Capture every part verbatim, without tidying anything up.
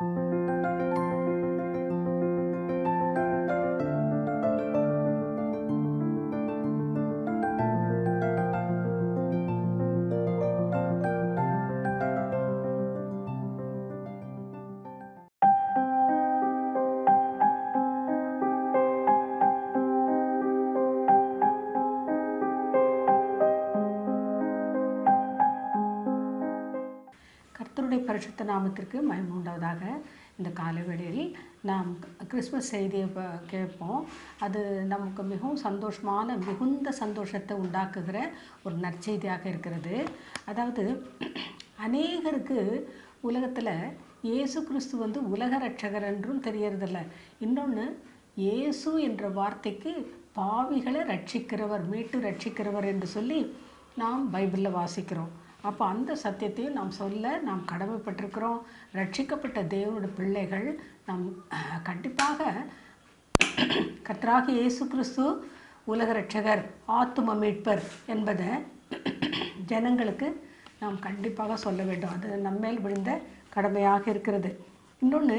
கர்த்தருடைய பரிசுத்த நாமத்திற்கு மகிமை உண்டாவதாக. இந்த காலவேளையில் நாம் கிறிஸ்மஸ் செய்தியை கேட்போம். அது நமக்கு மிகவும் சந்தோஷமான மிகுந்த சந்தோஷத்தை உண்டாக்குகிற ஒரு நற்செய்தியாக இருக்கிறது. அதாவது அநேகருக்கு உலகத்தில் இயேசு கிறிஸ்து வந்து உலக ரட்சகர் என்றும் தெரியறதில்ல. இன்னொன்று, இயேசு என்ற வார்த்தைக்கு பாவிகளை ரட்சிக்கிறவர், மீட்டு ரட்சிக்கிறவர் என்று சொல்லி நாம் பைபிளில் வாசிக்கிறோம். அப்போ அந்த சத்தியத்தையும் நாம் சொல்ல நாம் கடமைப்பட்டிருக்கிறோம். ரட்சிக்கப்பட்ட தேவனுடைய பிள்ளைகள் நாம் கண்டிப்பாக கர்த்தராகிய இயேசு கிறிஸ்து உலக ரட்சகர், ஆத்தும மீட்பர் என்பதை ஜனங்களுக்கு நாம் கண்டிப்பாக சொல்ல வேண்டும். அது நம்மேல் விழுந்த கடமையாக இருக்கிறது. இன்னொன்று,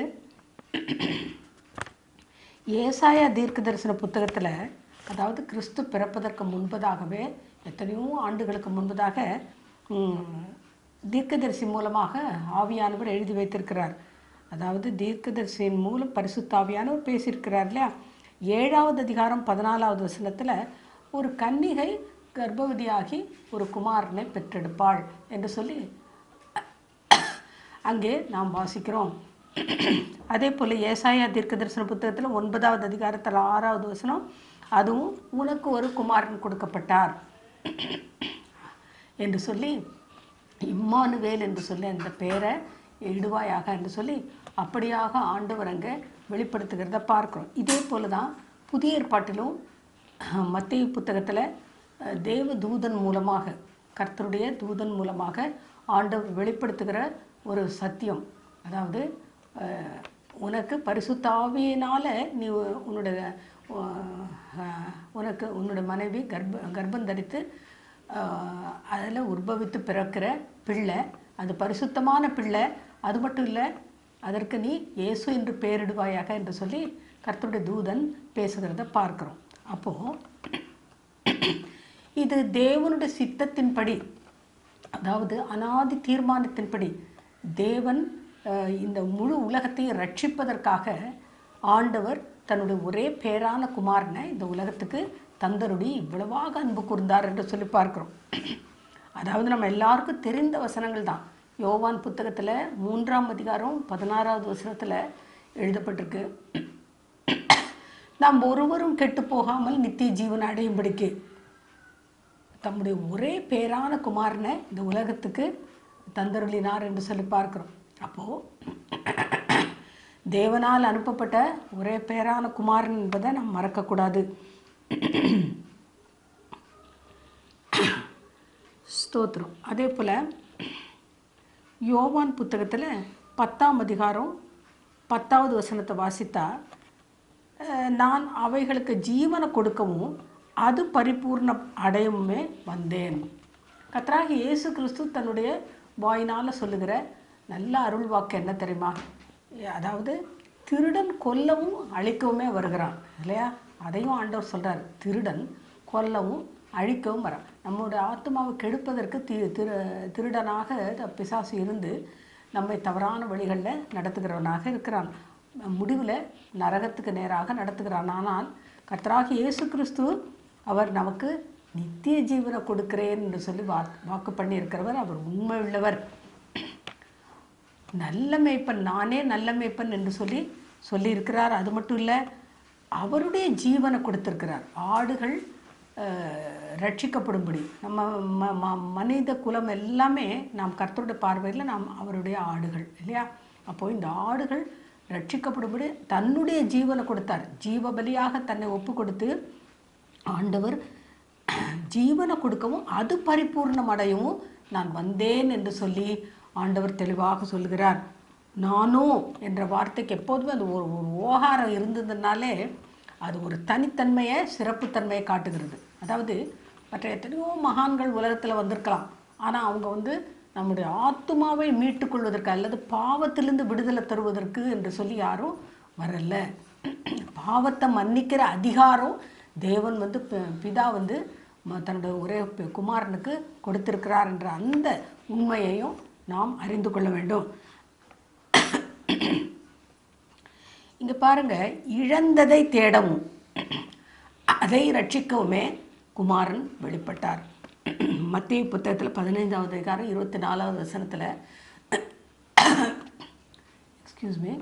ஏசாயா தீர்க்க தரிசன புத்தகத்தில், அதாவது கிறிஸ்து பிறப்பதற்கு முன்பதாகவே எத்தனையோ ஆண்டுகளுக்கு முன்பதாக தீர்க்கதரிசி மூலமாக ஆவியானவர் எழுதி வைத்திருக்கிறார். அதாவது தீர்க்கதரிசியின் மூலம் பரிசுத்த ஆவியானவர் பேசியிருக்கிறார் இல்லையா. ஏழாவது அதிகாரம் பதினாலாவது வசனத்தில், ஒரு கன்னிகை கர்ப்பவதியாகி ஒரு குமாரனை பெற்றெடுப்பாள் என்று சொல்லி அங்கே நாம் வாசிக்கிறோம். அதே போல் ஏசாயா தீர்க்க தரிசன புத்தகத்தில் ஒன்பதாவது அதிகாரத்தில் ஆறாவது வசனம், அதுவும் உனக்கு ஒரு குமாரன் கொடுக்கப்பட்டார் என்று சொல்லி இம்மானுவேல் என்று சொல்லி அந்த பேரை இடுவாயாக என்று சொல்லி அப்படியாக ஆண்டவர் அங்கே வெளிப்படுத்துகிறத பார்க்குறோம். இதே போல் தான் புதிய ஏற்பாட்டிலும் மத்தேயு புத்தகத்தில் தேவ தூதன் மூலமாக, கர்த்தருடைய தூதன் மூலமாக ஆண்டவர் வெளிப்படுத்துகிற ஒரு சத்தியம். அதாவது உனக்கு பரிசுத்த ஆவியினால் நீ உன்னுடைய உனக்கு உன்னுடைய மனைவி கர்ப்ப கர்ப்பம் தரித்து அதில் உற்பவித்து பிறக்கிற பிள்ளை, அது பரிசுத்தமான பிள்ளை. அது மட்டும் இல்லை, அதற்கு நீ இயேசு என்று பெயரிடுவாயாக என்று சொல்லி கர்த்தருடைய தூதன் பேசுகிறத பார்க்குறோம். அப்போது இது தேவனுடைய சித்தத்தின்படி, அதாவது அனாதி தீர்மானத்தின்படி தேவன் இந்த முழு உலகத்தையும் ரட்சிப்பதற்காக ஆண்டவர் தன்னுடைய ஒரே பேரான குமாரனை இந்த உலகத்துக்கு தந்தருடி இவ்வளவாக அன்பு கூர்ந்தார் என்று சொல்லி பார்க்கிறோம். அதாவது நம்ம எல்லாருக்கும் தெரிந்த வசனங்கள் தான். யோவான் புத்தகத்தில் மூன்றாம் அதிகாரம் பதினாறாவது வசனத்தில் எழுதப்பட்டிருக்கு, நாம் ஒருவரும் கெட்டு போகாமல் நித்திய ஜீவன் அடையும்படிக்கு தம்முடைய ஒரே பேரான குமாரனை இந்த உலகத்துக்கு தந்தருளினார் என்று சொல்லி பார்க்கிறோம். அப்போது தேவனால் அனுப்பப்பட்ட ஒரே பேரான குமாரன் என்பதை நாம் மறக்கக்கூடாது. ஸ்தோத்திரம். அதே போல் யோவான் புத்தகத்தில் பத்தாம் அதிகாரம் பத்தாவது வசனத்தை வாசித்தா, நான் அவைகளுக்கு ஜீவனை கொடுக்கவும் அது பரிபூர்ண அடையவுமே வந்தேன். கர்த்தராகிய இயேசு கிறிஸ்து தன்னுடைய வாயினால் சொல்லுகிற நல்ல அருள் வாக்கு என்ன தெரியுமா? அதாவது திருடன் கொல்லவும் அழிக்கவுமே வருகிறான் இல்லையா. அதையும் ஆண்டவர் சொல்கிறார், திருடன் கொல்லவும் அழிக்கவும் வரான். நம்மளுடைய ஆத்மாவை கெடுப்பதற்கு தி திரு திருடனாக பிசாசு இருந்து நம்மை தவறான வழிகளில் நடத்துகிறவனாக இருக்கிறான். முடிவில் நரகத்துக்கு நேராக நடத்துகிறான். ஆனால் கர்த்தராகிய இயேசு கிறிஸ்து அவர் நமக்கு நித்திய ஜீவனை கொடுக்கிறேன் என்று சொல்லி வா வாக்கு பண்ணி இருக்கிறவர். அவர் உண்மை உள்ளவர், நல்ல மேய்ப்பன், நானே நல்ல மேய்ப்பன் என்று சொல்லி சொல்லியிருக்கிறார். அது மட்டும் இல்லை, அவருடைய ஜீவனை கொடுத்திருக்கிறார். ஆடுகள் ரட்சிக்கப்படும்படி நம்ம ம ம மனித குலம் எல்லாமே நாம் கர்த்தருடைய பார்வையில் நாம் அவருடைய ஆடுகள் இல்லையா. அப்போது இந்த ஆடுகள் ரட்சிக்கப்படும்படி தன்னுடைய ஜீவனை கொடுத்தார். ஜீவ பலியாக தன்னை ஒப்பு கொடுத்து ஆண்டவர் ஜீவனை கொடுக்கவும் அது பரிபூர்ணம் அடையவும் நான் வந்தேன் என்று சொல்லி ஆண்டவர் தெளிவாக சொல்கிறார். நானோ என்ற வார்த்தைக்கு எப்போதுமே அது ஒரு ஒரு ஓகாரம் இருந்ததுனாலே அது ஒரு தனித்தன்மையை, சிறப்புத்தன்மையை காட்டுகிறது. அதாவது மற்ற எத்தனையோ மகான்கள் உலகத்தில் வந்திருக்கலாம், ஆனால் அவங்க வந்து நம்முடைய ஆத்துமாவை மீட்டுக்கொள்வதற்கு அல்லது பாவத்திலிருந்து விடுதலை தருவதற்கு என்று சொல்லி யாரும் வரல. பாவத்தை மன்னிக்கிற அதிகாரம் தேவன் வந்து பிதா வந்து தன்னுடைய ஒரே குமாரனுக்கு கொடுத்திருக்கிறார் என்ற அந்த உண்மையையும் நாம் அறிந்து கொள்ள வேண்டும். இங்கே பாருங்க, இழந்ததை தேடவும் அதை ரட்சிக்கவுமே குமாரன் வெளிப்பட்டார். மத்திய புத்தகத்தில் பதினைந்தாவது அதிகாரம் இருபத்தி நாலாவது வசனத்தில் எக்ஸ்கியூஸ் மீ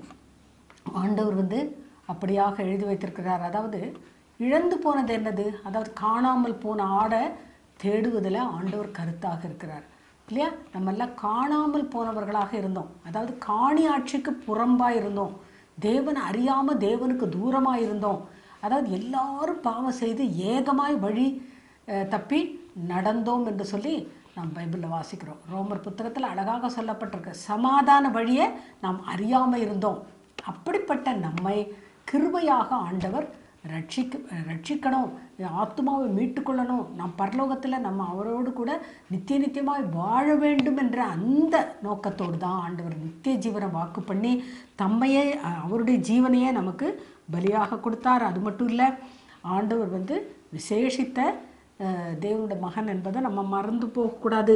ஆண்டவர் வந்து அப்படியாக எழுதி வைத்திருக்கிறார். அதாவது இழந்து போனது என்னது, அதாவது காணாமல் போன ஆடை தேடுவதில் ஆண்டவர் கருத்தாக இருக்கிறார் இல்லையா. நம்மெல்லாம் காணாமல் போனவர்களாக இருந்தோம், அதாவது காணி ஆட்சிக்கு புறம்பாக இருந்தோம், தேவனை அறியாமல் தேவனுக்கு தூரமாக இருந்தோம். அதாவது எல்லாரும் பாவம் செய்து ஏகமாய் வழி தப்பி நடந்தோம் என்று சொல்லி நாம் பைபிளில் வாசிக்கிறோம். ரோமர் புத்தகத்தில் அழகாக சொல்லப்பட்டிருக்கு, சமாதான வழியை நாம் அறியாமல் இருந்தோம். அப்படிப்பட்ட நம்மை கிருபையாக ஆண்டவர் ரட்சிக்க ரட்சிக்கணும், ஆத்துமாவை மீட்டுக்கொள்ளணும், நாம் பரலோகத்தில் நம்ம அவரோடு கூட நித்திய நித்தியமாய் வாழ வேண்டும் என்ற அந்த நோக்கத்தோடு தான் ஆண்டவர் நித்திய ஜீவனை வாக்கு பண்ணி தம்மையே அவருடைய ஜீவனையே நமக்கு பலியாக கொடுத்தார். அது மட்டும் இல்லை, ஆண்டவர் வந்து விசேஷித்த தேவனுடைய மகன் என்பதை நம்ம மறந்து போகக்கூடாது.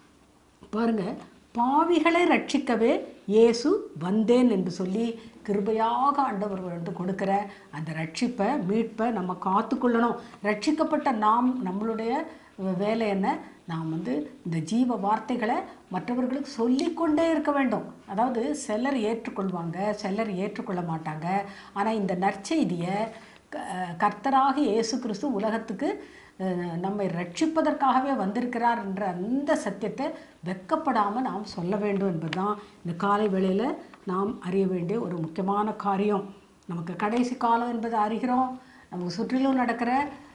பாருங்கள், பாவிகளை ரட்சிக்கவே இயேசு வந்தேன் என்று சொல்லி கிருபையாக ஆண்டவர் வந்து கொடுக்கிற அந்த ரட்சிப்பை மீட்பை நம்ம காத்துக்கொள்ளணும். ரட்சிக்கப்பட்ட நாம் நம்மளுடைய வேலை என்ன, நாம் வந்து இந்த ஜீவ வார்த்தைகளை மற்றவர்களுக்கு சொல்லிக்கொண்டே இருக்க வேண்டும். அதாவது சிலர் ஏற்றுக்கொள்வாங்க, சிலர் ஏற்றுக்கொள்ள மாட்டாங்க. ஆனால் இந்த நற்செய்தியை கர்த்தராக இயேசு கிறிஸ்து உலகத்துக்கு நம்மை ரட்சிப்பதற்காகவே வந்திருக்கிறார் என்ற அந்த சத்தியத்தை வெட்கப்படாமல் நாம் சொல்ல வேண்டும் என்பதுதான் இந்த காலை வேளையில் நாம் அறிய வேண்டிய ஒரு முக்கியமான காரியம். நமக்கு கடைசி காலம் என்பதை அறிகிறோம். நமக்கு சுற்றிலும் நடக்கிற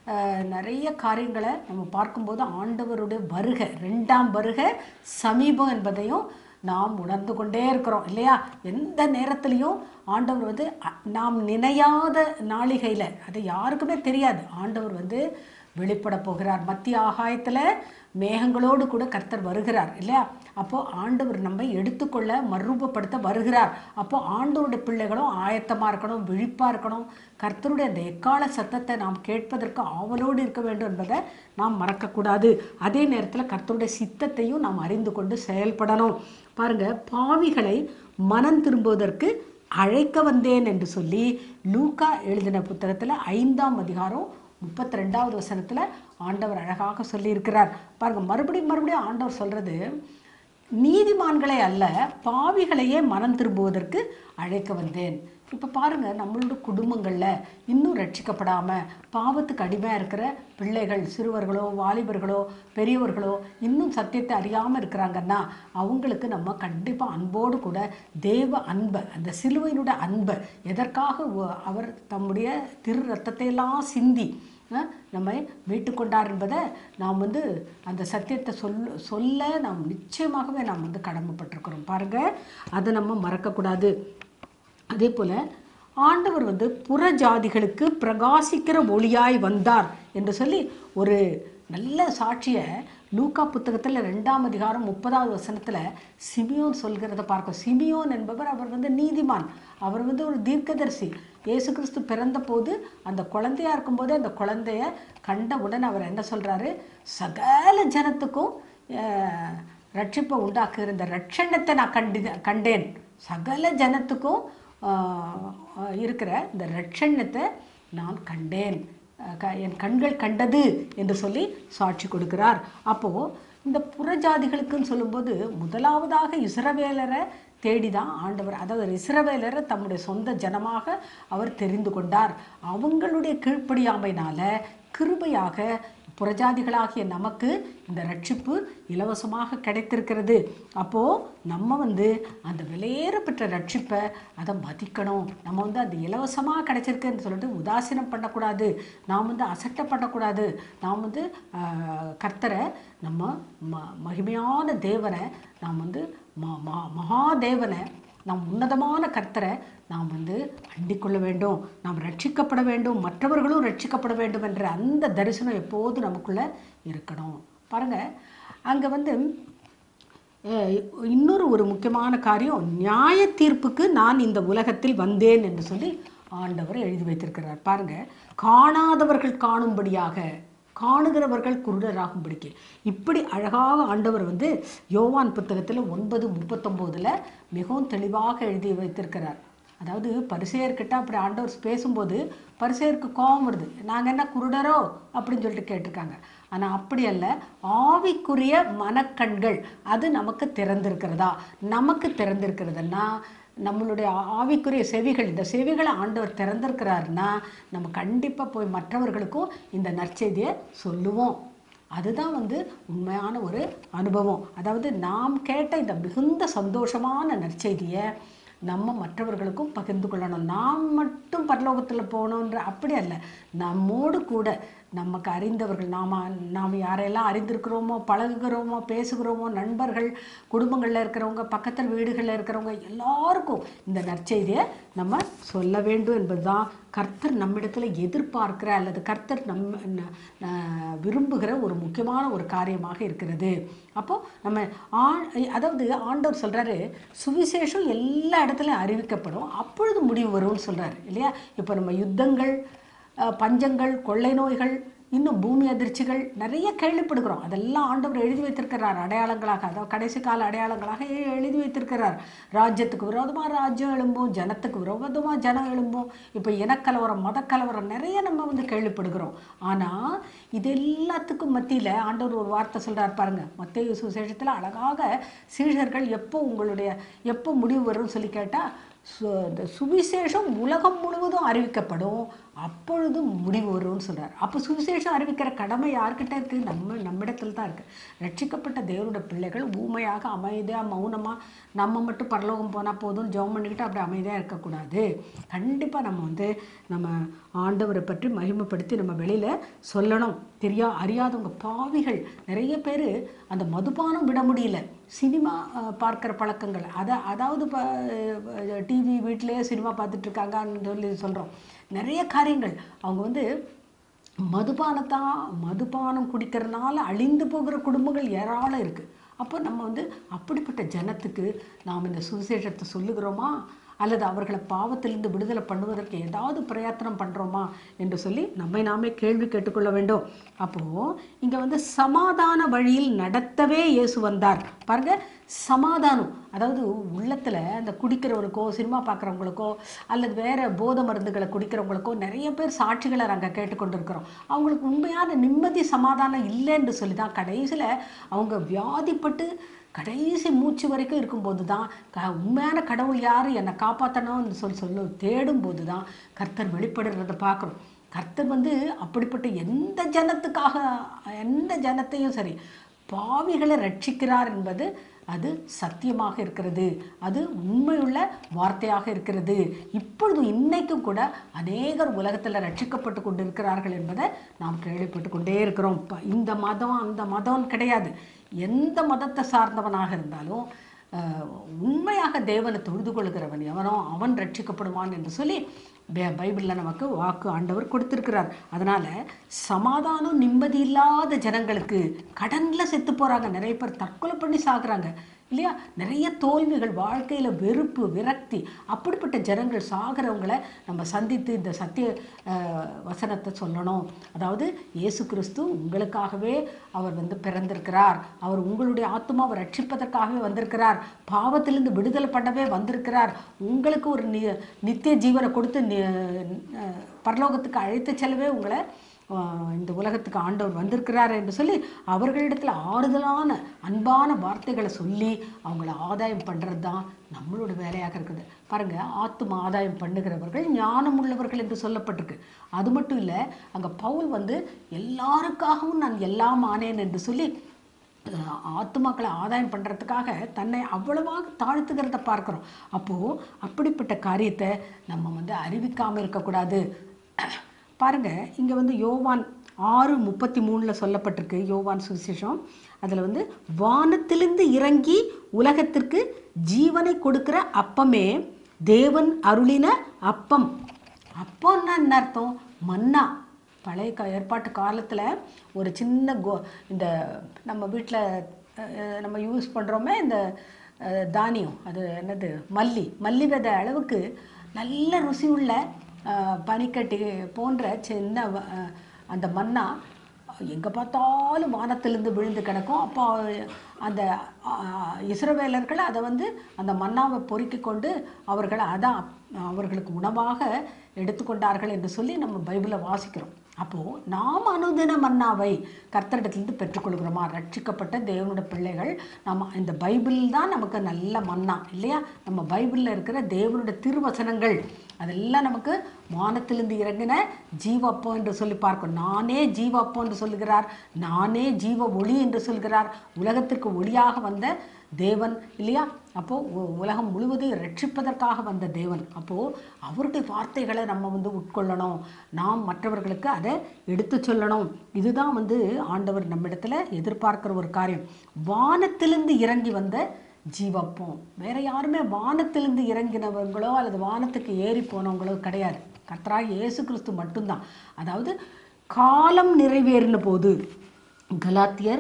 நிறைய காரியங்களை நம்ம பார்க்கும்போது ஆண்டவருடைய வருகை, ரெண்டாம் வருகை சமீபம் என்பதையும் நாம் உணர்ந்து கொண்டே இருக்கிறோம் இல்லையா. எந்த நேரத்துலையும் ஆண்டவர் வந்து நாம் நினையாத நாளிகையில், அது யாருக்குமே தெரியாது, ஆண்டவர் வந்து வெளிப்பட போகிறார். மத்திய ஆகாயத்தில் மேகங்களோடு கூட கர்த்தர் வருகிறார் இல்லையா. அப்போது ஆண்டவர் நம்மை எடுத்துக்கொள்ள மறுரூபப்படுத்த வருகிறார். அப்போது ஆண்டவருடைய பிள்ளைகளும் ஆயத்தமாக இருக்கணும், விழிப்பாக இருக்கணும். கர்த்தருடைய அந்த எக்கால சத்தத்தை நாம் கேட்பதற்கு ஆவலோடு இருக்க வேண்டும் என்பதை நாம் மறக்கக்கூடாது. அதே நேரத்தில் கர்த்தருடைய சித்தத்தையும் நாம் அறிந்து கொண்டு செயல்படணும். பாருங்கள், பாவிகளை மனம் திரும்புவதற்கு அழைக்க வந்தேன் என்று சொல்லி லூக்கா எழுதின புத்தகத்தில் ஐந்தாம் அதிகாரம் முப்பத்தி ரெண்டாவது வசனத்தில் ஆண்டவர் அழகாக சொல்லியிருக்கிறார். பாருங்கள், மறுபடியும் மறுபடியும் ஆண்டவர் சொல்கிறது, நீதிமான்களை அல்ல பாவிகளையே மனம் திரும்புவதற்கு அழைக்க வந்தேன். இப்போ பாருங்கள், நம்மளோட குடும்பங்களில் இன்னும் ரட்சிக்கப்படாமல் பாவத்துக்கு அடிமையாக இருக்கிற பிள்ளைகள், சிறுவர்களோ வாலிபர்களோ பெரியவர்களோ இன்னும் சத்தியத்தை அறியாமல் இருக்கிறாங்கன்னா அவங்களுக்கு நம்ம கண்டிப்பாக அன்போடு கூட தேவ அன்பை, அந்த சிலுவையினுடைய அன்பை, எதற்காக அவர் தம்முடைய திரு ரத்தத்தையெல்லாம் சிந்தி நம்மை மீட்டுக்கொண்டார் என்பதை நாம் வந்து அந்த சத்தியத்தை சொல்ல சொல்ல நாம் நிச்சயமாகவே நாம் வந்து கடமைப்பட்டிருக்கிறோம். பாருங்கள், அதை நம்ம மறக்கக்கூடாது. அதே போல் ஆண்டவர் வந்து புற ஜாதிகளுக்கு பிரகாசிக்கிற ஒளியாய் வந்தார் என்று சொல்லி ஒரு நல்ல சாட்சியை லூக்கா புத்தகத்தில் ரெண்டாம் அதிகாரம் முப்பதாவது வசனத்தில் சிமியோன் சொல்கிறத பார்க்கும். சிமியோன் என்பவர் அவர் வந்து நீதிமான், அவர் வந்து ஒரு தீர்க்கதரிசி. இயேசு கிறிஸ்து பிறந்த போது அந்த குழந்தையாக இருக்கும்போதே அந்த குழந்தைய கண்டவுடன் அவர் என்ன சொல்கிறாரு, சகல ஜனத்துக்கும் ரட்சிப்பை உண்டாக்குகிற இந்த ரட்சணத்தை நான் கண்டு கண்டேன் சகல ஜனத்துக்கும் இருக்கிற இந்த ரட்சணத்தை நான் கண்டேன், என் கண்கள் கண்டது என்று சொல்லி சாட்சி கொடுக்கிறார். அப்போது இந்த புறஜாதிகளுக்குன்னு சொல்லும்போது முதலாவதாக இஸ்ரவேலரை தேடி தான் ஆண்டவர், அதாவது இஸ்ரவேலரை தம்முடைய சொந்த ஜனமாக அவர் தெரிந்து கொண்டார். அவங்களுடைய கீழ்ப்படியாமையினால் கிருபையாக புறஜாதிகளாகிய நமக்கு இந்த ரட்சிப்பு இலவசமாக கிடைத்திருக்கிறது. அப்போது நம்ம வந்து அந்த விலையேற பெற்ற ரட்சிப்பை அதை மதிக்கணும். நம்ம வந்து அந்த இலவசமாக கிடைச்சிருக்குன்னு சொல்லிட்டு உதாசீனம் பண்ணக்கூடாது, நாம் வந்து அசட்டை பண்ணக்கூடாது. நாம் வந்து கர்த்தரை, நம்ம ம மகிமையான தேவனை, நாம் வந்து ம மகாதேவனை, நாம் உன்னதமான கர்த்தரை நாம் வந்து அண்டிக்கொள்ள வேண்டும், நாம் ரட்சிக்கப்பட வேண்டும், மற்றவர்களும் ரட்சிக்கப்பட வேண்டும் என்ற அந்த தரிசனம் எப்போதும் நமக்குள்ளே இருக்கணும். பாருங்கள், அங்கே வந்து இன்னொரு ஒரு முக்கியமான காரியம், நியாய தீர்ப்புக்கு நான் இந்த உலகத்தில் வந்தேன் என்று சொல்லி ஆண்டவர் எழுதி வைத்திருக்கிறார். பாருங்க, காணாதவர்கள் காணும்படியாக, காணுகிறவர்கள் குருடராகும்படிக்கு. இப்படி அழகாக ஆண்டவர் வந்து யோவான் புத்தகத்தில் ஒன்பது முப்பத்தொம்போதில் மிகவும் தெளிவாக எழுதி வைத்திருக்கிறார். அதாவது பரிசேயர்கிட்ட அப்படி ஆண்டவர் பேசும்போது பரிசேயருக்கு கோபம் வருது. நாங்கள் என்ன குருடரோ அப்படின்னு சொல்லிட்டு கேட்டிருக்காங்க. ஆனால் அப்படி அல்ல, ஆவிக்குரிய மனக்கண்கள் அது நமக்கு திறந்திருக்கிறதா? நமக்கு திறந்திருக்கிறதுன்னா நம்மளுடைய ஆவிக்குரிய செவிகள், இந்த செவிகளை ஆண்டவர் திறந்திருக்கிறாருன்னா நம்ம கண்டிப்பாக போய் மற்றவர்களுக்கும் இந்த நற்செய்தியை சொல்லுவோம். அதுதான் வந்து உண்மையான ஒரு அனுபவம். அதாவது நாம் கேட்ட இந்த மிகுந்த சந்தோஷமான நற்செய்தியை நம்ம மற்றவர்களுக்கும் பகிர்ந்து கொள்ளணும். நாம் மட்டும் பரலோகத்தில் போகணுன்ற அப்படி அல்ல, நம்மோடு கூட நமக்கு அறிந்தவர்கள், நாம் நாம் யாரையெல்லாம் அறிந்திருக்கிறோமோ, பழகுகிறோமோ, பேசுகிறோமோ, நண்பர்கள், குடும்பங்களில் இருக்கிறவங்க, பக்கத்தில் வீடுகளில் இருக்கிறவங்க எல்லாருக்கும் இந்த நற்செய்தியை நம்ம சொல்ல வேண்டும் என்பதுதான் கர்த்தர் நம்மிடத்தில் எதிர்பார்க்கிற அல்லது கர்த்தர் நம் விரும்புகிற ஒரு முக்கியமான ஒரு காரியமாக இருக்கிறது. அப்போது நம்ம ஆ அதாவது ஆண்டவர் சொல்கிறாரு, சுவிசேஷம் எல்லா இடத்துலையும் அறிவிக்கப்படும், அப்பொழுது முடிவு வரும்னு சொல்கிறாரு இல்லையா? இப்போ நம்ம யுத்தங்கள், பஞ்சங்கள், கொள்ளை நோய்கள், இன்னும் பூமி அதிர்ச்சிகள் நிறைய கேள்விப்படுகிறோம். அதெல்லாம் ஆண்டவர் எழுதி வைத்திருக்கிறார் அடையாளங்களாக, அதாவது கடைசி கால அடையாளங்களாக எழுதி வைத்திருக்கிறார். ராஜ்யத்துக்கு விரோதமாக ராஜ்யம் எழும்பும், ஜனத்துக்கு விரோதமாக ஜனம் எழும்பும், இப்போ இனக்கலவரம், மதக்கலவரம் நிறைய நம்ம வந்து கேள்விப்படுகிறோம். ஆனால் இது எல்லாத்துக்கும் மத்தியில் ஆண்டவர் ஒரு வார்த்தை சொல்கிறார் பாருங்க. மத்தேயு சுவிசேஷத்தில் அழகாக சீஷர்கள் எப்போ உங்களுடைய எப்போ முடிவு வரும்னு சொல்லி கேட்டால், சு இந்த சுவிசேஷம் உலகம் முழுவதும் அறிவிக்கப்படும், அப்பொழுது முடிவு வரும்னு சொல்கிறார். அப்போ சுவிசேஷம் அறிவிக்கிற கடமை யார்கிட்ட இருக்குது? நம்ம நம்மிடத்தில் தான் இருக்குது. ரட்சிக்கப்பட்ட தேவனுடைய பிள்ளைகள் ஊமையாக, அமைதியாக, மௌனமாக நம்ம மட்டும் பரலோகம் போனால் போதும் ஜெபம் பண்ணிக்கிட்டு அப்படி அமைதியாக இருக்கக்கூடாது. கண்டிப்பாக நம்ம வந்து நம்ம ஆண்டவரை பற்றி மகிமைப்படுத்தி நம்ம வெளியில் சொல்லணும். தெரியா அறியாதவங்க பாவிகள் நிறைய பேர் அந்த மதுபானம் விட முடியல, சினிமா பார்க்குற பழக்கங்கள், அதை அதாவது இப்போ டிவி வீட்டிலேயே சினிமா பார்த்துட்ருக்காங்கன்னு சொல்லி சொல்கிறோம். நிறைய காரியங்கள் அவங்க வந்து மதுபானத்தான் மதுபானம் குடிக்கிறதுனால அழிந்து போகிற குடும்பங்கள் ஏராளம் இருக்குது. அப்போ நம்ம வந்து அப்படிப்பட்ட ஜனத்துக்கு நாம் இந்த சுவிசேஷத்தை சொல்லுகிறோமா, அல்லது அவர்களை பாவத்திலிருந்து விடுதலை பண்ணுவதற்கு ஏதாவது பிரயத்தனம் பண்ணுறோமா என்று சொல்லி நம்மை நாமே கேள்வி கேட்டுக்கொள்ள வேண்டும். அப்போது இங்கே வந்து சமாதான வழியில் நடத்தவே இயேசு வந்தார். பாருங்கள், சமாதானம், அதாவது உள்ளத்தில் அந்த குடிக்கிறவங்களுக்கோ, சினிமா பார்க்குறவங்களுக்கோ, அல்லது வேறு போதை மருந்துகளை குடிக்கிறவங்களுக்கோ நிறைய பேர் சாட்சிகளை நாங்கள் கேட்டுக்கொண்டு இருக்கிறோம். அவங்களுக்கு உண்மையான நிம்மதி சமாதானம் இல்லைன்னு சொல்லி தான் கடைசியில் அவங்க வியாதிப்பட்டு கடைசி மூச்சு வரைக்கும் இருக்கும்போது தான் க உண்மையான கடவுள் யார், என்னை காப்பாற்றணும்னு சொல்லி சொல்ல தேடும்போது தான் கர்த்தர் வெளிப்படுறதை பார்க்குறோம். கர்த்தர் வந்து அப்படிப்பட்ட எந்த ஜனத்துக்காக, எந்த ஜனத்தையும் சரி, பாவிகளை ரட்சிக்கிறார் என்பது அது சத்தியமாக இருக்கிறது, அது உண்மையுள்ள வார்த்தையாக இருக்கிறது. இப்பொழுது இன்னைக்கும் கூட அநேகர் உலகத்தில் ரட்சிக்கப்பட்டு கொண்டு இருக்கிறார்கள் என்பதை நாம் கேள்விப்பட்டு கொண்டே இருக்கிறோம். இந்த மதம் அந்த மதம் கிடையாது, எந்த மதத்தை சார்ந்தவனாக இருந்தாலும் உண்மையாக தேவனை தொழுது கொள்கிறவன் எவனோ அவன் ரட்சிக்கப்படுவான் என்று சொல்லி பைபிளில் நமக்கு வாக்கு ஆண்டவர் கொடுத்துருக்கிறார். அதனால் சமாதானம் நிம்மதி இல்லாத ஜனங்களுக்கு, கடனில் செத்து போகிறாங்க, நிறைய பேர் தற்கொலை பண்ணி சாகுறாங்க இல்லையா, நிறைய தோல்விகள், வாழ்க்கையில் வெறுப்பு, விரக்தி, அப்படிப்பட்ட ஜனங்கள் சாகிறவங்களை நம்ம சந்தித்து இந்த சத்திய வசனத்தை சொல்லணும். அதாவது இயேசு கிறிஸ்து உங்களுக்காகவே அவர் வந்து பிறந்திருக்கிறார், அவர் உங்களுடைய ஆத்மாவை ரட்சிப்பதற்காகவே வந்திருக்கிறார், பாவத்திலிருந்து விடுதலை பண்ணவே வந்திருக்கிறார், உங்களுக்கு ஒரு நி நித்திய ஜீவனை கொடுத்து பரலோகத்துக்கு அழைத்து செல்லவே உங்களை இந்த உலகத்துக்கு ஆண்டவர் வந்திருக்கிறார் என்று சொல்லி அவர்களிடத்தில் ஆறுதலான அன்பான வார்த்தைகளை சொல்லி அவங்கள ஆதாயம் பண்ணுறது தான் நம்மளோட வேலையாக இருக்குது. பாருங்கள், ஆத்தும ஆதாயம் பண்ணுகிறவர்கள் ஞானம் உள்ளவர்கள் என்று சொல்லப்பட்டிருக்கு. அது மட்டும் இல்லை, அங்கே பவுல் வந்து எல்லாருக்காகவும் நான் எல்லாம் ஆனேன் என்று சொல்லி ஆத்துமாக்களை ஆதாயம் பண்ணுறதுக்காக தன்னை அவ்வளவாக தாழ்த்துக்கிறத பார்க்குறோம். அப்போது அப்படிப்பட்ட காரியத்தை நம்ம வந்து அறிவிக்காமல் இருக்கக்கூடாது. பாருங்கள், இங்கே வந்து யோவான் ஆறு முப்பத்தி மூணில் சொல்லப்பட்டிருக்கு, யோவான் சுவிசேஷம். அதில் வந்து வானத்திலிருந்து இறங்கி உலகத்திற்கு ஜீவனை கொடுக்குற அப்பமே தேவன் அருளின அப்பம். அப்பம்னா என்ன அர்த்தம்? மன்னா. பழைய க ஏற்பாட்டு காலத்தில் ஒரு சின்ன கோ இந்த நம்ம வீட்டில் நம்ம யூஸ் பண்ணுறோமே இந்த தானியம், அது என்னது மல்லி மல்லி விதை அளவுக்கு நல்ல ருசி உள்ள பனிக்கட்டி போன்ற சின்ன அந்த மன்னா எங்கே பார்த்தாலும் வானத்திலிருந்து விழுந்து கிடக்கும். அப்போ அந்த இஸ்ரவேலர்கள் அதை வந்து அந்த மன்னாவை பொறுக்கி கொண்டு அவர்கள் அதான் அவர்களுக்கு உணவாக எடுத்துக்கொண்டார்கள் என்று சொல்லி நம்ம பைபிளை வாசிக்கிறோம். அப்போது நாம் அனுதின மன்னாவை கர்த்தரிடத்திலிருந்து பெற்றுக்கொள்கிறோமா? ரட்சிக்கப்பட்ட தேவனுடைய பிள்ளைகள் நம்ம இந்த பைபிள் தான் நமக்கு நல்ல மன்னா இல்லையா? நம்ம பைபிளில் இருக்கிற தேவனுடைய திருவசனங்கள் அதெல்லாம் நமக்கு வானத்திலிருந்து இறங்கின ஜீவப்போ என்று சொல்லி பார்க்கணும். நானே ஜீவப்போ என்று சொல்கிறார், நானே ஜீவ ஒளி என்று சொல்கிறார். உலகத்திற்கு ஒளியாக வந்த தேவன் இல்லையா? அப்போது உலகம் முழுவதையும் ரட்சிப்பதற்காக வந்த தேவன். அப்போது அவருடைய வார்த்தைகளை நம்ம வந்து உட்கொள்ளணும், நாம் மற்றவர்களுக்கு அதை எடுத்து சொல்லணும். இதுதான் வந்து ஆண்டவர் நம்மிடத்தில் எதிர்பார்க்கிற ஒரு காரியம். வானத்திலிருந்து இறங்கி வந்த ஜீவப்போம். வேற யாருமே வானத்திலிருந்து இறங்கினவங்களோ அல்லது வானத்துக்கு ஏறி போனவங்களோ கிடையாது. கர்த்தராகிய இயேசு கிறிஸ்து மட்டும்தான். அதாவது காலம் நிறைவேறின போது கலாத்தியர்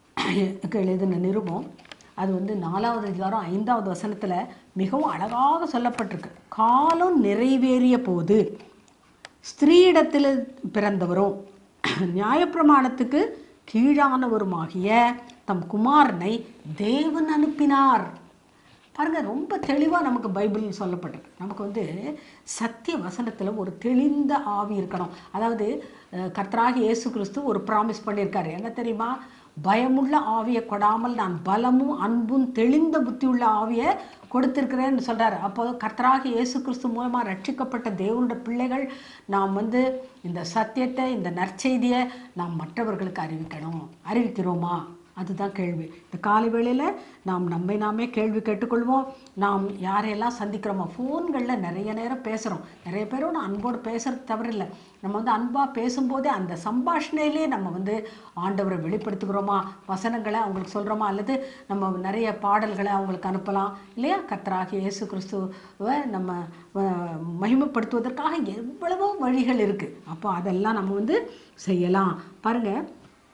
எழுதின நிருபம் அது வந்து நாலாவது அதிகாரம் ஐந்தாவது வசனத்தில் மிகவும் அழகாக சொல்லப்பட்டிருக்கு. காலம் நிறைவேறிய போது ஸ்திரீயிடத்தில் பிறந்தவரும் நியாயப்பிரமாணத்துக்கு கீழானவருமாகிய தம் குமாரனை தேவன் அனுப்பினார். பாருங்கள், ரொம்ப தெளிவாக நமக்கு பைபிள் சொல்லப்பட்டிருக்கு. நமக்கு வந்து சத்திய வசனத்தில் ஒரு தெளிந்த ஆவி இருக்கணும். அதாவது கர்த்தராகிய இயேசு கிறிஸ்து ஒரு ப்ராமிஸ் பண்ணியிருக்காரு. என்ன தெரியுமா? பயமுள்ள ஆவியை கொடாமல் நான் பலமும் அன்பும் தெளிந்த புத்தியுள்ள ஆவியை கொடுத்திருக்கிறேன்னு சொல்கிறார். அப்போ கர்த்தராகிய இயேசு கிறிஸ்து மூலமாக ரட்சிக்கப்பட்ட தேவனுடைய பிள்ளைகள் நாம் வந்து இந்த சத்தியத்தை, இந்த நற்செய்தியை நாம் மற்றவர்களுக்கு அறிவிக்கணும். அறிவிக்கிறோமா? அதுதான் கேள்வி. இந்த காலை வேளையில் நாம் நம்மை நாமே கேள்வி கேட்டுக்கொள்வோம். நாம் யாரையெல்லாம் சந்திக்கிறோமோ, ஃபோன்களில் நிறைய நேரம் பேசுகிறோம். நிறைய பேரும் நான் அன்போடு பேசுகிறது தவறில்லை. நம்ம வந்து அன்பாக பேசும்போதே அந்த சம்பாஷணையிலே நம்ம வந்து ஆண்டவரை வெளிப்படுத்துகிறோமா? வசனங்களை அவங்களுக்கு சொல்கிறோமா? அல்லது நம்ம நிறைய பாடல்களை அவங்களுக்கு அனுப்பலாம் இல்லையா? கர்த்தராகிய இயேசு கிறிஸ்துவை நம்ம மகிமைப்படுத்துவதற்காக எவ்வளவோ வழிகள் இருக்குது. அப்போ அதெல்லாம் நம்ம வந்து செய்யலாம். பாருங்கள்,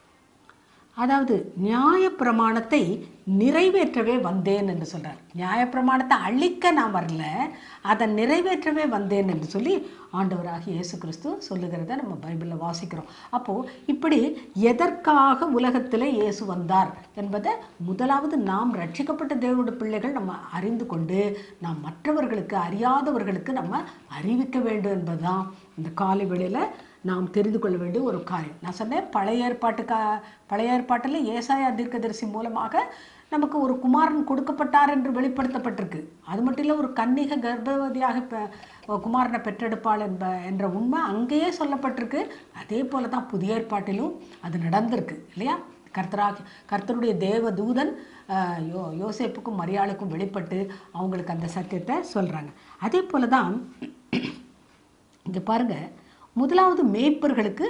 அதாவது நியாயப்பிரமாணத்தை நிறைவேற்றவே வந்தேன் என்று சொல்கிறார். நியாயப்பிரமாணத்தை அழிக்க நான் வரல, அதை நிறைவேற்றவே வந்தேன் என்று சொல்லி ஆண்டவராகிய இயேசு கிறிஸ்து சொல்லுகிறத நம்ம பைபிளில் வாசிக்கிறோம். அப்போது இப்படி எதற்காக உலகத்தில் இயேசு வந்தார் என்பதை முதலாவது நாம் ரட்சிக்கப்பட்ட தேவனுடைய பிள்ளைகள் நம்ம அறிந்து கொண்டு நாம் மற்றவர்களுக்கு, அறியாதவர்களுக்கு நம்ம அறிவிக்க வேண்டும் என்பதுதான் இந்த காலை வேளையில் நாம் தெரிந்து கொள்ள வேண்டிய ஒரு காரியம். நான் சொன்னேன், பழைய ஏற்பாட்டுக்கா பழைய ஏற்பாட்டில் ஏசாயா தீர்க்கதரிசி மூலமாக நமக்கு ஒரு குமாரன் கொடுக்கப்பட்டார் என்று வெளிப்படுத்தப்பட்டிருக்கு. அது மட்டும் இல்லை, ஒரு கன்னிகை கர்ப்பவதியாக குமாரனை பெற்றெடுப்பாள் என்ப என்ற உண்மை அங்கேயே சொல்லப்பட்டிருக்கு. அதே போல தான் புதிய ஏற்பாட்டிலும் அது நடந்திருக்கு இல்லையா? கர்த்தராகி கர்த்தருடைய தேவ தூதன் யோ யோசேப்புக்கும் மரியாளுக்கும் வெளிப்பட்டு அவங்களுக்கு அந்த சத்தியத்தை சொல்கிறாங்க. அதே போல தான் இங்கே பாருங்கள், முதலாவது மேய்ப்பர்களுக்கு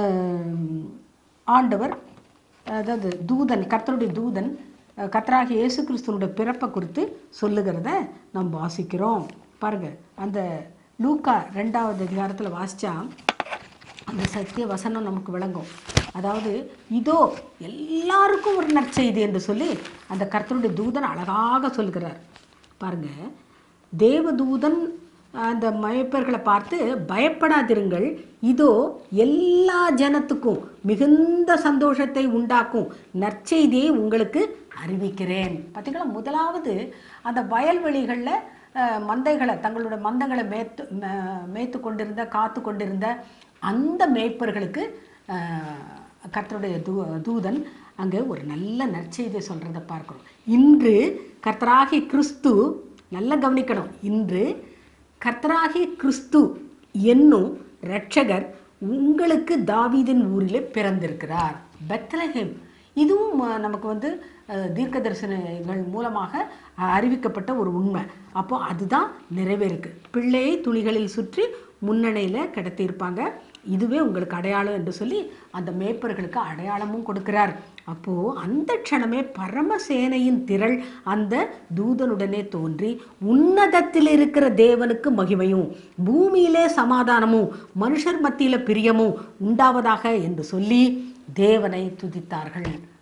ஆண்டவர், அதாவது தூதன், கர்த்தருடைய தூதன் கர்த்தராகிய இயேசு கிறிஸ்துவனுடைய பிறப்பை குறித்து சொல்லுகிறத நாம் வாசிக்கிறோம். பாருங்கள், அந்த லூக்கா ரெண்டாவது அதிகாரத்தில் வாசித்தா அந்த சத்திய வசனம் நமக்கு விளங்கும். அதாவது இதோ எல்லாருக்கும் ஒரு நற்செய்தி என்று சொல்லி அந்த கர்த்தருடைய தூதன் அழகாக சொல்கிறார். பாருங்கள், தேவதூதன் அந்த மேய்ப்பர்களை பார்த்து, பயப்படாதிருங்கள், இதோ எல்லா ஜனத்துக்கும் மிகுந்த சந்தோஷத்தை உண்டாக்கும் நற்செய்தியை உங்களுக்கு அறிவிக்கிறேன். பார்த்தீங்களா? முதலாவது அந்த வயல்வெளிகளில் மந்தைகளை, தங்களோட மந்தங்களை மேய்த்து மேய்த்து கொண்டிருந்த காத்து கொண்டிருந்த அந்த மேய்ப்பர்களுக்கு கர்த்தருடைய தூ தூதன் அங்கே ஒரு நல்ல நற்செய்தியை சொல்கிறத பார்க்குறோம். இன்று கர்த்தராகிய கிறிஸ்து, நல்லா கவனிக்கணும், இன்று கர்த்தராகிய கிறிஸ்து என்னும் இரட்சகர் உங்களுக்கு தாவீதின் ஊரிலே பிறந்திருக்கிறார். பெத்லஹேம். இதுவும் நமக்கு வந்து தீர்க்க தரிசனங்கள் மூலமாக அறிவிக்கப்பட்ட ஒரு உண்மை. அப்போ அதுதான் நிறைவேறுக்கு. பிள்ளையை துணிகளில் சுற்றி முன்னணியில் கிடத்தியிருப்பாங்க. இதுவே உங்களுக்கு அடையாளம் என்று சொல்லி அந்த மேய்ப்பர்களுக்கு அடையாளமும் கொடுக்கிறார். அப்போது அந்த க்ஷணமே பரமசேனையின் திரள் அந்த தூதனுடனே தோன்றி, உன்னதத்தில் இருக்கிற தேவனுக்கு மகிமையும் பூமியிலே சமாதானமும் மனுஷர் மத்தியில் பிரியமும் உண்டாவதாக என்று சொல்லி தேவனை துதித்தார்கள்.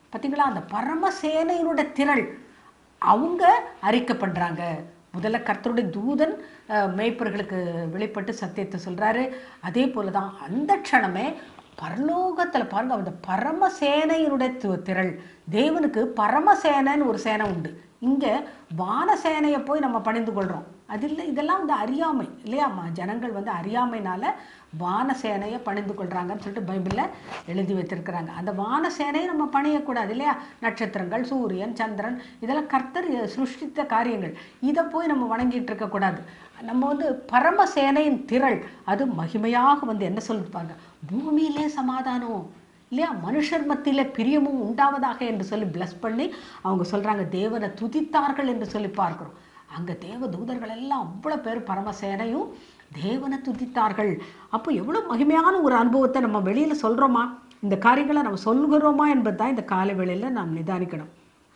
பார்த்தீங்களா? அந்த பரமசேனையினுடைய திரள் அவங்க அறிக்கை பண்ணுறாங்க. முதல்ல கர்த்தருடைய தூதன் மேய்ப்பர்களுக்கு வெளிப்பட்டு சத்தியத்தை சொல்கிறாரு. அதே போல தான் அந்த க்ஷணமே பரலோகத்தில் பாருங்க, அந்த பரமசேனையினுடைய திரள். தேவனுக்கு பரமசேனைன்னு ஒரு சேனை உண்டு. இங்கே வானசேனையை போய் நம்ம பணிந்து கொள்கிறோம். அது இல்லை, இதெல்லாம் வந்து அறியாமை இல்லையாம்மா? ஜனங்கள் வந்து அறியாமைனால வானசேனையை பணிந்து கொள்கிறாங்கன்னு சொல்லிட்டு பைபிளில் எழுதி வைத்திருக்கிறாங்க. அந்த வானசேனையை நம்ம பணியக்கூடாது இல்லையா? நட்சத்திரங்கள், சூரியன், சந்திரன் இதெல்லாம் கர்த்தர் சிருஷ்டித்த காரியங்கள். இதை போய் நம்ம வணங்கிட்டு இருக்கக்கூடாது. நம்ம வந்து பரமசேனையின் திரள் அது மகிமையாக வந்து என்ன சொல்லிருப்பாங்க, பூமியிலே சமாதானம் இல்லையா, மனுஷர் மத்தியிலே பிரியமும் உண்டாவதாக என்று சொல்லி பிளஸ் பண்ணி அவங்க சொல்கிறாங்க தேவனை துதித்தார்கள் என்று சொல்லி பார்க்குறோம். அங்கே தேவ தூதர்கள் எல்லாம் அவ்வளோ பேர் பரமசேனையும் தேவனை துதித்தார்கள். அப்போ எவ்வளோ மகிமையான ஒரு அனுபவத்தை நம்ம வெளியில் சொல்கிறோமா, இந்த காரியங்களை நம்ம சொல்கிறோமா என்பது தான் இந்த காலை வேளையில் நாம் நிதானிக்கணும்.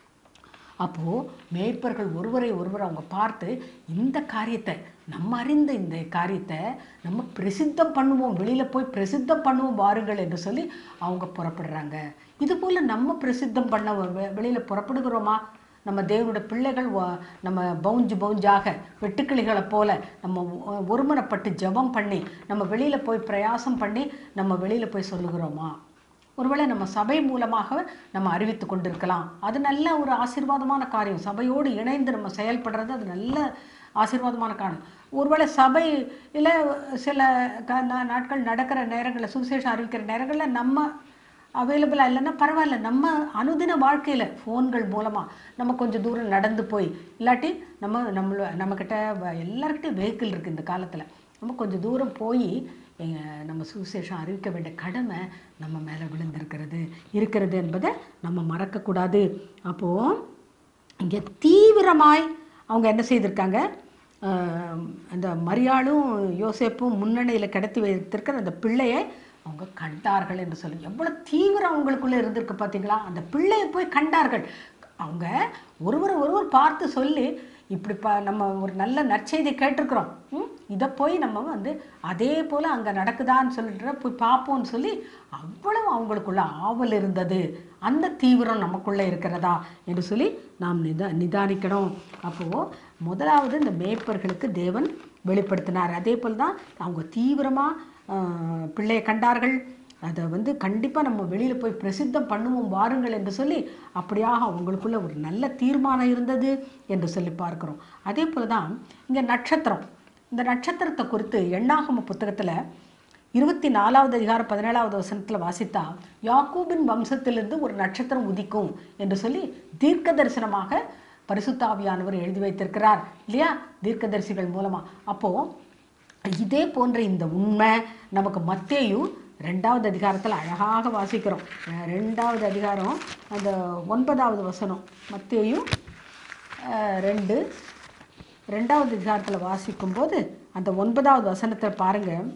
அப்போது மேய்ப்பர்கள் ஒருவரை ஒருவர் அவங்க பார்த்து இந்த காரியத்தை நம்ம அறிந்த இந்த காரியத்தை நம்ம பிரசித்தம் பண்ணுவோம், வெளியில் போய் பிரசித்தம் பண்ணுவோம் வாருங்கள் என்று சொல்லி அவங்க புறப்படுறாங்க. இதுபோல் நம்ம பிரசித்தம் பண்ண வெளியில் புறப்படுகிறோமா? நம்ம தேவனுடைய பிள்ளைகள் நம்ம பவுஞ்சு பவுஞ்சாக வெட்டுக்கிளிகளை போல நம்ம ஒருமனப்பட்டு ஜெபம் பண்ணி நம்ம வெளியில் போய் பிரயாசம் பண்ணி நம்ம வெளியில் போய் சொல்லுகிறோமா? ஒருவேளை நம்ம சபை மூலமாக நம்ம அறிவித்து கொண்டிருக்கலாம். அது நல்ல ஒரு ஆசீர்வாதமான காரியம். சபையோடு இணைந்து நம்ம செயல்படுறது அது நல்ல ஆசீர்வாதமான காரியம். ஒருவேளை சபையில் சில க நாட்கள் நடக்கிற நேரங்களில் சுவிசேஷம் அறிவிக்கிற நேரங்களில் நம்ம அவைலபிளாக இல்லைன்னா பரவாயில்ல, நம்ம அனுதின வாழ்க்கையில் ஃபோன்கள் மூலமாக நம்ம கொஞ்சம் தூரம் நடந்து போய், இல்லாட்டி நம்ம நம்மள நம்மக்கிட்ட எல்லாருக்கிட்டையும் வெஹிக்கிள் இருக்குது இந்த காலத்தில், நம்ம கொஞ்சம் தூரம் போய் நம்ம சுவிசேஷம் அறிவிக்க வேண்டிய கடமை நம்ம மேலே விழுந்திருக்கிறது இருக்கிறது என்பதை நம்ம மறக்கக்கூடாது. அப்போது இங்கே தீவிரமாய் அவங்க என்ன செய்திருக்காங்க, அந்த மரியாளும் யோசேப்பும் முன்னணியில் கடத்தி வைத்திருக்கிற அந்த பிள்ளையை அவங்க கண்டார்கள் என்று சொல்லி எவ்வளோ தீவிரம் அவங்களுக்குள்ளே இருந்திருக்கு பார்த்தீங்களா? அந்த பிள்ளையை போய் கண்டார்கள். அவங்க ஒருவர் ஒருவர் பார்த்து சொல்லி இப்படி ப நம்ம ஒரு நல்ல நற்செய்தி கேட்டிருக்கிறோம், இதை போய் நம்ம வந்து அதே போல் அங்கே நடக்குதான்னு சொல்லிட்டு போய் பார்ப்போம்னு சொல்லி அவ்வளவு அவங்களுக்குள்ள ஆவல் இருந்தது. அந்த தீவிரம் நமக்குள்ளே இருக்கிறதா என்று சொல்லி நாம் நிதா நிதானிக்கணும். அப்போது முதலாவது இந்த மேய்ப்பர்களுக்கு தேவன் வெளிப்படுத்தினார். அதே போல் தான் அவங்க தீவிரமாக பிள்ளையை கண்டார்கள். அதை வந்து கண்டிப்பாக நம்ம வெளியில் போய் பிரசித்தம் பண்ணுவோம் வாருங்கள் என்று சொல்லி அப்படியாக அவங்களுக்குள்ள ஒரு நல்ல தீர்மானம் இருந்தது என்று சொல்லி பார்க்குறோம். அதே போல் தான் இங்கே நட்சத்திரம், இந்த நட்சத்திரத்தை குறித்து எண்ணாகம புத்தகத்தில் இருபத்தி நாலாவது அதிகாரம் பதினேழாவது வசனத்தில் வாசித்தா யாக்கூபின் வம்சத்திலிருந்து ஒரு நட்சத்திரம் உதிக்கும் என்று சொல்லி தீர்க்க தரிசனமாக பரிசுத்தாவியானவர் எழுதி வைத்திருக்கிறார் இல்லையா, தீர்க்கதரிசிகள் மூலமாக. அப்போது இதே போன்ற இந்த உண்மை நமக்கு மத்தேயு ரெண்டாவது அதிகாரத்தில் அழகாக வாசிக்கிறோம். ரெண்டாவது அதிகாரம் அந்த ஒன்பதாவது வசனம், மத்தேயு ரெண்டு ரெண்டாவது அதிகாரத்தில் வாசிக்கும்போது அந்த ஒன்பதாவது வசனத்தில் பாருங்கள்,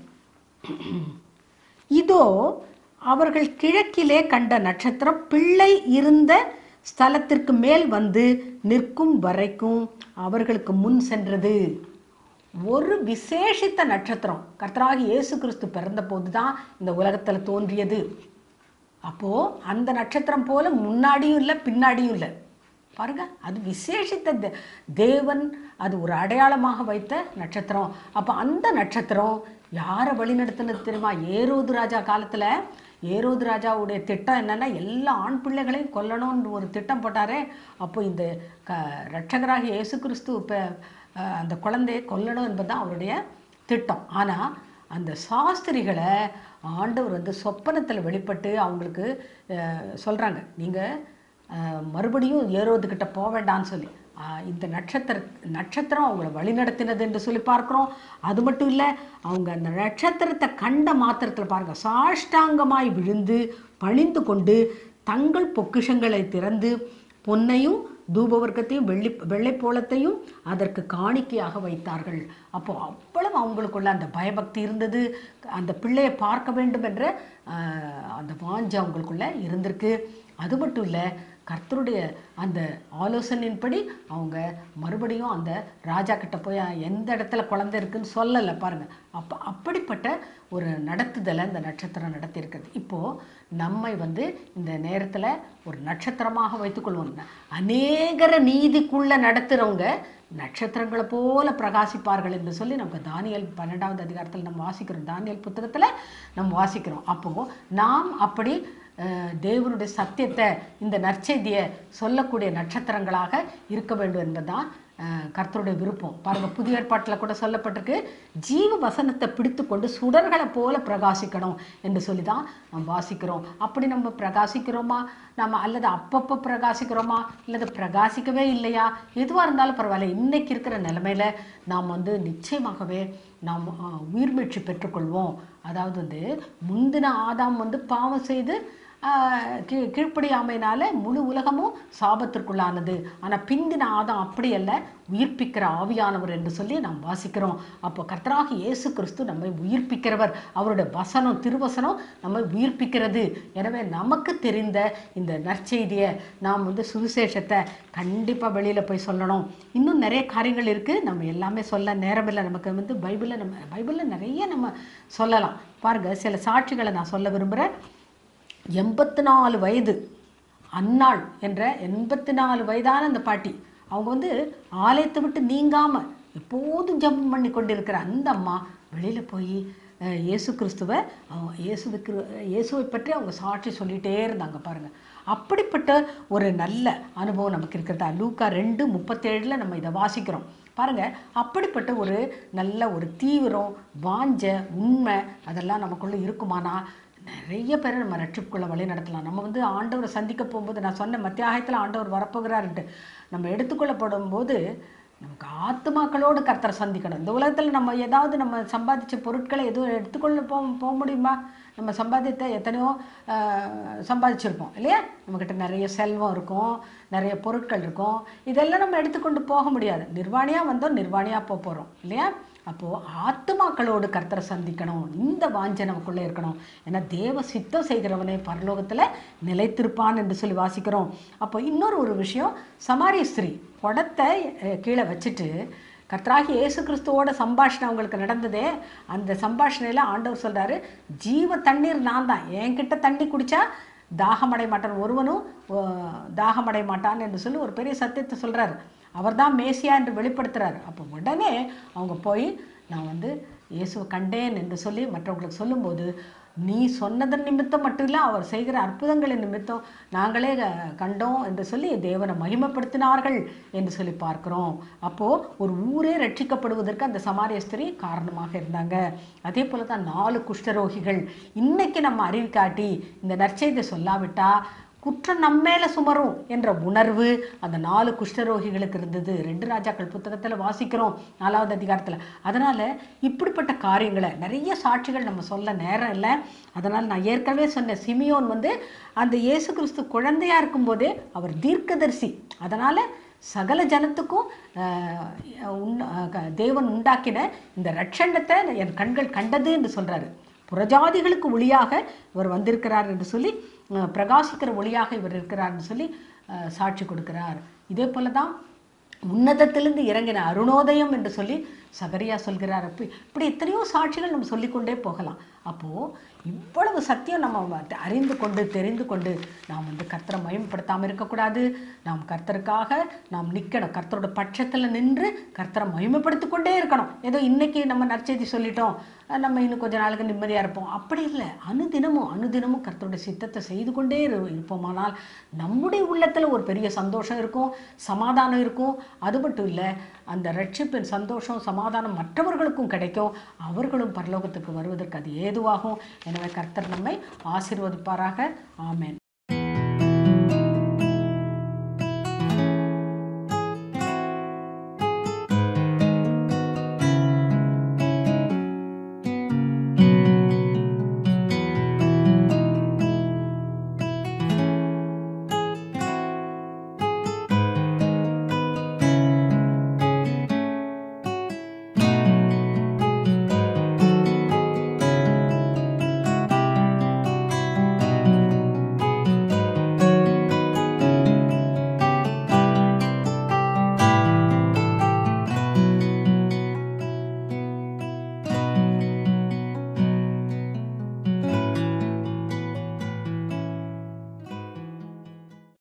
இதோ அவர்கள் கிழக்கிலே கண்ட நட்சத்திரம் பிள்ளை இருந்த ஸ்தலத்திற்கு மேல் வந்து நிற்கும் வரைக்கும் அவர்களுக்கு முன் சென்றது. ஒரு விசேஷித்த நட்சத்திரம் கர்த்தராகி இயேசு கிறிஸ்து பிறந்த போது தான் இந்த உலகத்தில் தோன்றியது. அப்போது அந்த நட்சத்திரம் போல முன்னாடியும் இல்லை பின்னாடியும் இல்லை. பாருங்க, அது விசேஷித்த தேவன் அது ஒரு அடையாளமாக வைத்த நட்சத்திரம். அப்போ அந்த நட்சத்திரம் யாரை வழிநடத்தினது தெரியுமா? ஏரோது ராஜா காலத்தில் ஏரோது ராஜாவுடைய திட்டம் என்னென்னா எல்லா ஆண் பிள்ளைகளையும் கொல்லணும்னு ஒரு திட்டம் போட்டாரே. அப்போ இந்த க ரட்சகராகி இயேசு கிறிஸ்து இப்போ அந்த குழந்தையை கொல்லணும் என்பது தான் அவருடைய திட்டம். ஆனால் அந்த சாஸ்திரிகளை ஆண்டவர் வந்து சொப்பனத்தில் வெளிப்பட்டு அவங்களுக்கு சொல்கிறாங்க, நீங்கள் மறுபடியும் ஏரோதுக்கிட்ட போக வேண்டான்னு சொல்லி இந்த நட்சத்திர நட்சத்திரம் அவங்கள வழிநடத்தினது என்று சொல்லி பார்க்குறோம். அது மட்டும் இல்லை, அவங்க அந்த நட்சத்திரத்தை கண்ட மாத்திரத்தில் பாருங்கள், சாஷ்டாங்கமாய் விழுந்து பணிந்து கொண்டு தங்கள் பொக்கிஷங்களை திறந்து பொன்னையும் தூபவர்க்கத்தையும் வெள்ளி வெள்ளைப்போளத்தையும் அதற்கு காணிக்கையாக வைத்தார்கள். அப்போது அவ்வளவு அவங்களுக்குள்ள அந்த பயபக்தி இருந்தது. அந்த பிள்ளையை பார்க்க வேண்டும் என்ற அந்த வாஞ்சை அவங்களுக்குள்ள இருந்திருக்கு. அது மட்டும் இல்லை, கர்த்தருடைய அந்த ஆலோசனையின்படி அவங்க மறுபடியும் அந்த ராஜா கிட்ட போய் எந்த இடத்துல குழந்தை இருக்குன்னு சொல்லலை பாருங்கள். அப்போ அப்படிப்பட்ட ஒரு நடத்துதலை இந்த நட்சத்திரம் நடத்தியிருக்கிறது. இப்போது நம்மை வந்து இந்த நேரத்தில் ஒரு நட்சத்திரமாக வைத்துக்கொள்வோம். அநேகர நீதிக்குள்ளே நடத்துகிறவங்க நட்சத்திரங்களை போல பிரகாசிப்பார்கள் என்று சொல்லி நமக்கு தானியேல் பன்னெண்டாவது அதிகாரத்தில் நம்ம வாசிக்கிறோம். தானியேல் புத்தகத்தில் நம்ம வாசிக்கிறோம். அப்போது நாம் அப்படி தேவனுடைய சத்தியத்தை, இந்த நற்செய்தியை சொல்லக்கூடிய நட்சத்திரங்களாக இருக்க வேண்டும் என்பதுதான் கர்த்தருடைய விருப்பம். பாருங்கள், புதிய ஏற்பாட்டில் கூட சொல்லப்பட்டிருக்கு, ஜீவ வசனத்தை பிடித்து கொண்டு சுடர்களை போல பிரகாசிக்கணும் என்று சொல்லி தான் நம்ம வாசிக்கிறோம். அப்படி நம்ம பிரகாசிக்கிறோமா, நம்ம அல்லது அப்பப்போ பிரகாசிக்கிறோமா, அல்லது பிரகாசிக்கவே இல்லையா, எதுவாக இருந்தாலும் பரவாயில்ல. இன்றைக்கி இருக்கிற நிலைமையில் நாம் வந்து நிச்சயமாகவே நாம் உயிர்மீழ்ச்சி பெற்றுக்கொள்வோம். அதாவது வந்து முந்தின ஆதாம் வந்து பாவம் செய்து கீ கீழ்ப்படியாமையினால முழு உலகமும் சாபத்திற்குள்ளானது. ஆனால் பிந்தின ஆதாம் அப்படி அல்ல, உயிர்ப்பிக்கிற ஆவியானவர் என்று சொல்லி நாம் வாசிக்கிறோம். அப்போ கர்த்தராகி இயேசு கிறிஸ்து நம்மை உயிர்ப்பிக்கிறவர். அவருடைய வசனம், திருவசனம் நம்மை உயிர்ப்பிக்கிறது. எனவே நமக்கு தெரிந்த இந்த நற்செய்தியை நாம் வந்து சுவிசேஷத்தை கண்டிப்பாக வெளியில் போய் சொல்லணும். இன்னும் நிறைய காரியங்கள் இருக்குது, நம்ம எல்லாமே சொல்ல நேரமில்லை. நமக்கு வந்து பைபிளில் நம்ம பைபிளில் நிறைய நம்ம சொல்லலாம். பாருங்கள், சில சாட்சிகளை நான் சொல்ல விரும்புகிறேன். எண்பத்தி நாலு வயது அன்னாள் என்ற எண்பத்தி நாலு வயதான அந்த பாட்டி, அவங்க வந்து ஆலயத்தை விட்டு நீங்காமல் எப்போதும் ஜெபம் பண்ணி கொண்டிருக்கிற அந்த அம்மா வெளியில் போய் இயேசு கிறிஸ்துவை இயேசுவுக்கு இயேசுவை பற்றி அவங்க சாட்சி சொல்லிகிட்டே இருந்தாங்க. பாருங்கள், அப்படிப்பட்ட ஒரு நல்ல அனுபவம் நமக்கு இருக்கிறதா. லூக்கா ரெண்டு முப்பத்தேழில் நம்ம இதை வாசிக்கிறோம். பாருங்கள், அப்படிப்பட்ட ஒரு நல்ல ஒரு தீவிரம், வாஞ்ச, உண்மை அதெல்லாம் நமக்குள்ளே இருக்குமானா நிறைய பேரை நம்ம ரட்சிப்புக்குள்ளே வழி நடத்தலாம். நம்ம வந்து ஆண்டவரை சந்திக்க போகும்போது, நான் சொன்ன மத்தியாகத்தில் ஆண்டவர் வரப்போகிறாருன்ட்டு நம்ம எடுத்துக்கொள்ளப்படும் போது நமக்கு ஆத்துமாக்களோடு கர்த்தரை சந்திக்கணும். இந்த உலகத்தில் நம்ம ஏதாவது நம்ம சம்பாதிச்ச பொருட்களை எதுவும் எடுத்துக்கொள்ள போ போக முடியுமா? நம்ம சம்பாதித்த எத்தனையோ சம்பாதிச்சிருப்போம் இல்லையா? நம்மக்கிட்ட நிறைய செல்வம் இருக்கும், நிறைய பொருட்கள் இருக்கும். இதெல்லாம் நம்ம எடுத்துக்கொண்டு போக முடியாது. நிர்வாணியாக வந்தோம், நிர்வாணியாக போக போகிறோம் இல்லையா? அப்போது ஆத்துமாக்களோடு கர்த்தரை சந்திக்கணும். இந்த வாஞ்சை நமக்குள்ளே இருக்கணும். ஏன்னா தேவ சித்தம் செய்கிறவனே பரலோகத்தில் நிலைத்திருப்பான் என்று சொல்லி வாசிக்கிறோம். அப்போ இன்னொரு ஒரு விஷயம், சமாரிய ஸ்திரீ குடத்தை கீழே வச்சுட்டு கர்த்தராகி இயேசு கிறிஸ்துவோட சம்பாஷணை அவங்களுக்கு நடந்ததே. அந்த சம்பாஷணையில் ஆண்டவர் சொல்கிறாரு, ஜீவ தண்ணீர் நான் தான், என்கிட்ட தண்ணி குடித்தா தாகமடைய மாட்டான், ஒருவனும் தாகமடைய மாட்டான் என்று சொல்லி ஒரு பெரிய சத்தியத்தை சொல்கிறாரு. அவர் தான் மேசியா என்று வெளிப்படுத்துகிறார். அப்போ உடனே அவங்க போய் நான் வந்து இயேசுவை கண்டேன் என்று சொல்லி மற்றவங்களுக்கு சொல்லும்போது, நீ சொன்னதன் நிமித்தம் மட்டும் இல்லை, அவர் செய்கிற அற்புதங்களின் நிமித்தம் நாங்களே கண்டோம் என்று சொல்லி தேவனை மகிமைப்படுத்தினார்கள் என்று சொல்லி பார்க்குறோம். அப்போது ஒரு ஊரே ரட்சிக்கப்படுவதற்கு அந்த சமாரிய ஸ்திரீ காரணமாக இருந்தாங்க. அதே போல் தான் நாலு குஷ்டரோகிகள். இன்றைக்கி நம்ம அறிவிக்காட்டி இந்த நற்செய்தியை சொல்லாவிட்டால் குற்றம் நம்மேல சுமரும் என்ற உணர்வு அந்த நாலு குஷ்டரோகிகளுக்கு இருந்தது. ரெண்டு ராஜாக்கள் புத்தகத்தில் வாசிக்கிறோம், நாலாவது அதிகாரத்தில். அதனால் இப்படிப்பட்ட காரியங்களை நிறைய சாட்சிகள் நம்ம சொல்ல நேரம் இல்லை. அதனால் நான் ஏற்கனவே சொன்ன சிமியோன் வந்து அந்த இயேசு கிறிஸ்து குழந்தையாக இருக்கும்போதே அவர் தீர்க்கதரிசி. அதனால் சகல ஜனத்துக்கும் தேவன் உண்டாக்கின இந்த ரட்சணத்தை என் கண்கள் கண்டது என்று சொல்கிறாரு. புறஜாதிகளுக்கு ஒளியாக இவர் வந்திருக்கிறார் என்று சொல்லி, பிரகாசிக்கிற ஒளியாக இவர் இருக்கிறார்னு சொல்லி சாட்சி கொடுக்கிறார். இதே போல தான் உன்னதத்திலிருந்து இறங்கின அருணோதயம் என்று சொல்லி சகரியா சொல்கிறார். அப்படி இப்படி எத்தனையோ சாட்சிகள் நம்ம சொல்லிக்கொண்டே போகலாம். அப்போது இவ்வளவு சத்தியம் நம்ம அறிந்து கொண்டு தெரிந்து கொண்டு நாம் வந்து கர்த்தரை மகிமைப்படுத்தாமல் இருக்கக்கூடாது. நாம் கர்த்தருக்காக நாம் நிற்கணும். கர்த்தரோட பட்சத்தில் நின்று கர்த்தரை மகிமைப்படுத்தி கொண்டே இருக்கணும். ஏதோ இன்றைக்கி நம்ம நற்செய்தி சொல்லிட்டோம், நம்ம இன்னும் கொஞ்ச நாளுக்கு நிம்மதியாக இருப்போம், அப்படி இல்லை. அனுதினமும் அனுதினமும் கர்த்தருடைய சித்தத்தை செய்து கொண்டே இருப்போமானால் நம்முடைய உள்ளத்தில் ஒரு பெரிய சந்தோஷம் இருக்கும், சமாதானம் இருக்கும். அது மட்டும் இல்லை, அந்த ரட்சிப்பின் சந்தோஷம் சமாதானம் மற்றவர்களுக்கும் கிடைக்கும். அவர்களும் பரலோகத்துக்கு வருவதற்கு அது ஏதுவாகும். எனவே கர்த்தர் நம்மை ஆசீர்வதிப்பாராக. ஆமென்.